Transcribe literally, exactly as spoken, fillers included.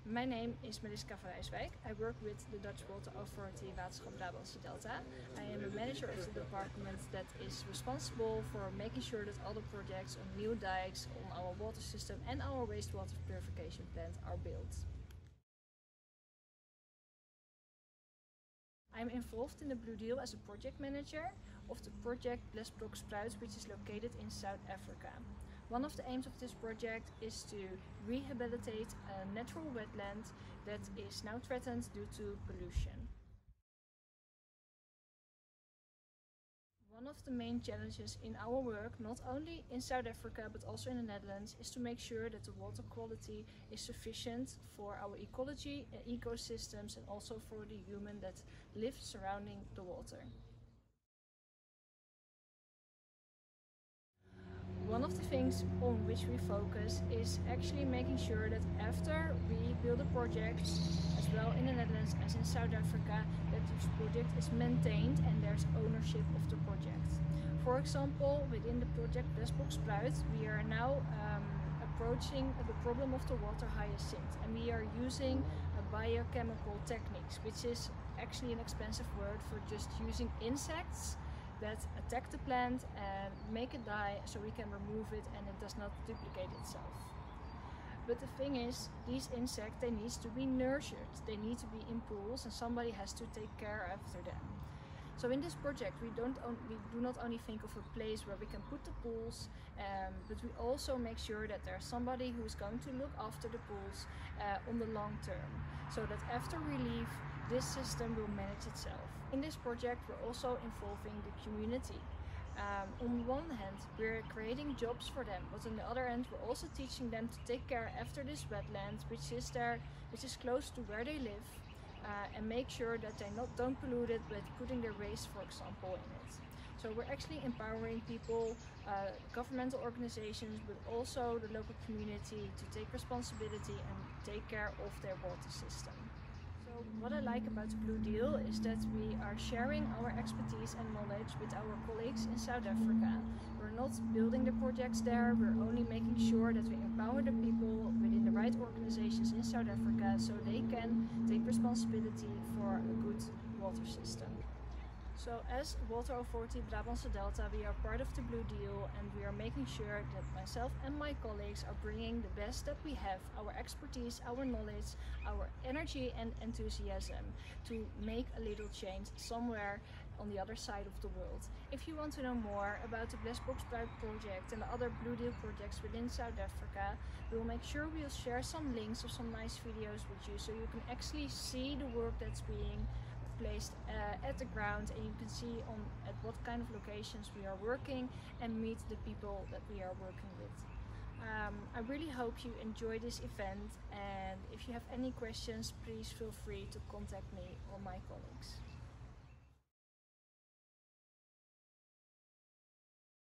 My name is Mariska van Rijswijk. I work with the Dutch Water Authority Waterschap Brabantse Delta. I am a manager of the department that is responsible for making sure that all the projects on new dikes, on our water system and our wastewater purification plant are built. I'm involved in the Blue Deal as a project manager of the project Blesbroek Spruit, which is located in South Africa. One of the aims of this project is to rehabilitate a natural wetland that is now threatened due to pollution. One of the main challenges in our work, not only in South Africa but also in the Netherlands, is to make sure that the water quality is sufficient for our ecology and ecosystems and also for the human that lives surrounding the water. One of the things on which we focus is actually making sure that after we build a project, as well in the Netherlands as in South Africa, that this project is maintained and there's ownership of the project. For example, within the project Blesbroek Spruit, we are now um, approaching the problem of the water hyacinth, and we are using uh, biochemical techniques, which is actually an expensive word for just using insects that attack the plant and make it die so we can remove it and it does not duplicate itself. But the thing is, these insects, they need to be nurtured, they need to be in pools and somebody has to take care after them. So in this project we, don't we do not only think of a place where we can put the pools, um, but we also make sure that there's somebody who's going to look after the pools uh, on the long term, so that after we leave, this system will manage itself. In this project we're also involving the community. Um, on one hand we're creating jobs for them, but on the other hand we're also teaching them to take care after this wetland, which is there, which is close to where they live, uh, and make sure that they not don't pollute it with putting their waste, for example, in it. So we're actually empowering people, uh, governmental organizations, but also the local community to take responsibility and take care of their water system. So what I like about the Blue Deal is that we are sharing our expertise and knowledge with our colleagues in South Africa. We're not building the projects there, we're only making sure that we empower the people within the right organizations in South Africa so they can take responsibility for a good water system. So as Water Authority Brabantse Delta, we are part of the Blue Deal and we are making sure that myself and my colleagues are bringing the best that we have, our expertise, our knowledge, our energy and enthusiasm to make a little change somewhere on the other side of the world. If you want to know more about the Blesbroek Spruit project and the other Blue Deal projects within South Africa, we'll make sure we'll share some links of some nice videos with you so you can actually see the work that's being placed uh, at the ground and you can see on at what kind of locations we are working and meet the people that we are working with. Um, I really hope you enjoy this event, and if you have any questions, please feel free to contact me or my colleagues.